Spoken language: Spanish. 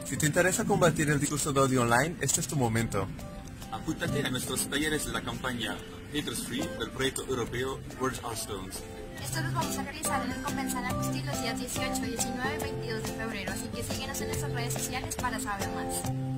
Si te interesa combatir el discurso de odio online, este es tu momento. Apúntate a nuestros talleres de la campaña Haters Free del proyecto europeo Words Are Stones. Estos los vamos a realizar en el Convención Agustín los días 18, 19 y 22 de febrero, así que síguenos en nuestras redes sociales para saber más.